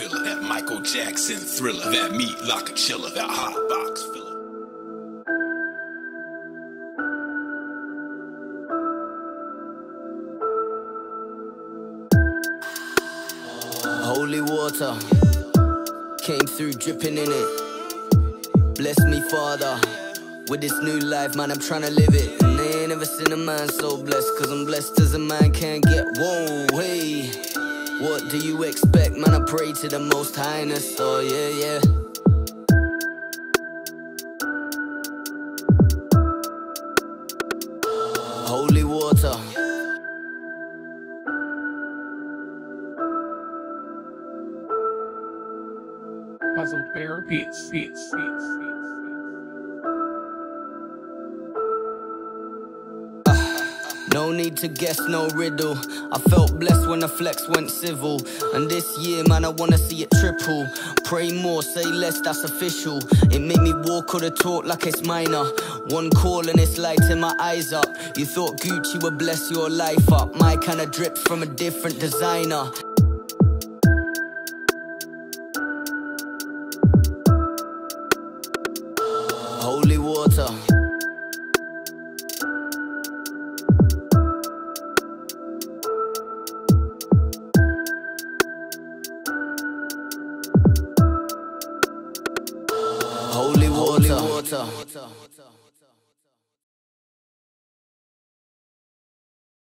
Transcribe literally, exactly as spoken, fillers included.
filler, that Michael Jackson thriller, that meat locker chiller, that hot box filler. Holy water came through dripping in it. Bless me, Father, with this new life, man, I'm tryna live it. And they ain't never seen a man so blessed, cause I'm blessed as a man can get. Whoa, hey, what do you expect, man? I pray to the Most Highness, oh yeah, yeah. Holy water. Puzzle Bear Beats, Beats, Beats, Beats. No need to guess, no riddle. I felt blessed when the flex went civil. And this year, man, I wanna see it triple. Pray more, say less, that's official. It made me walk or the talk like it's minor. One call and it's lighting my eyes up. You thought Gucci would bless your life up. My kind of drips from a different designer. Holy water. Holy water. Holy water.